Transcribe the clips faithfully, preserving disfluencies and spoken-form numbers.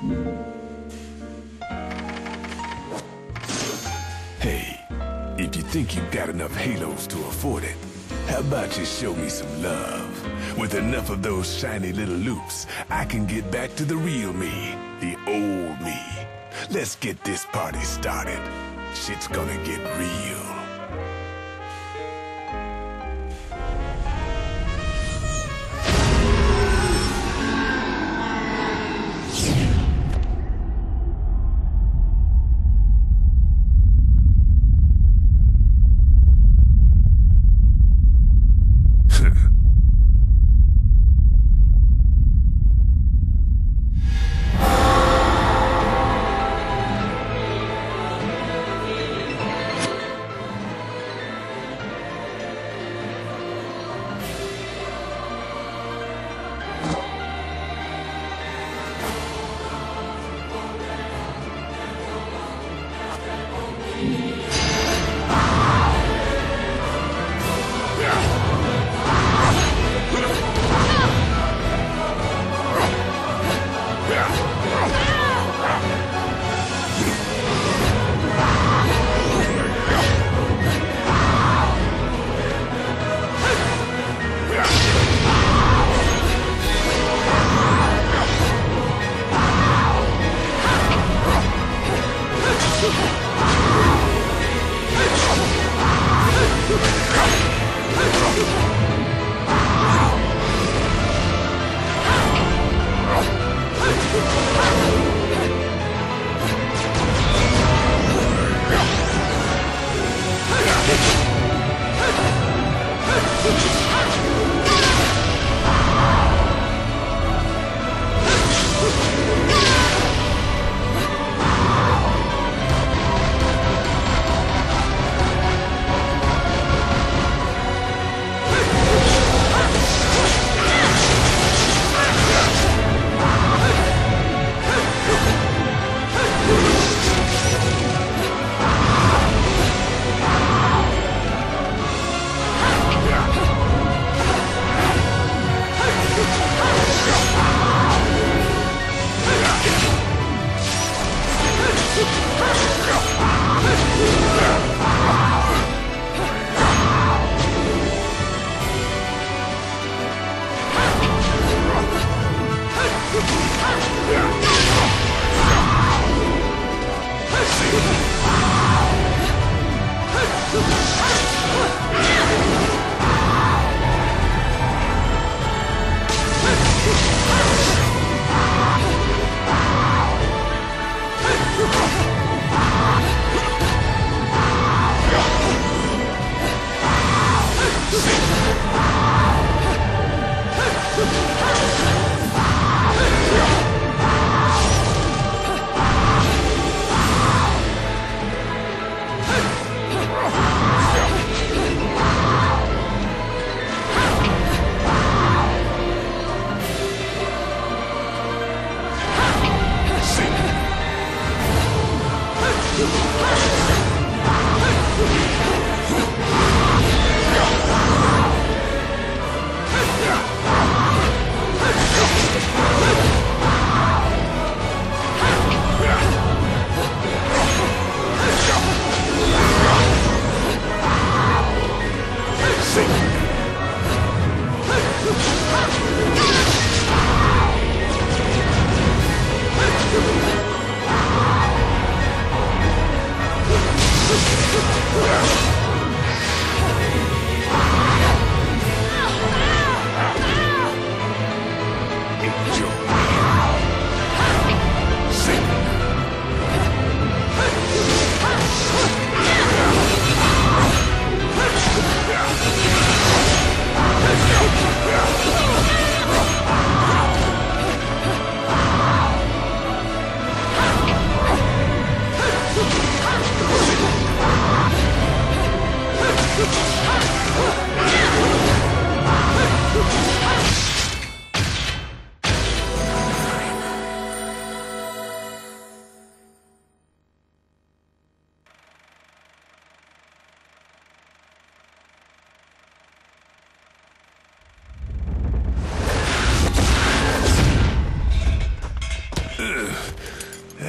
Hey, if you think you've got enough halos to afford it, how about you show me some love? With enough of those shiny little loops, I can get back to the real me, the old me. Let's get this party started. Shit's gonna get real.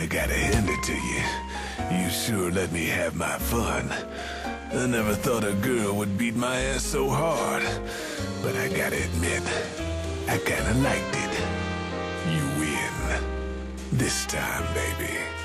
I gotta hand it to you. You sure let me have my fun. I never thought a girl would beat my ass so hard. But I gotta admit, I kinda liked it. You win. This time, baby.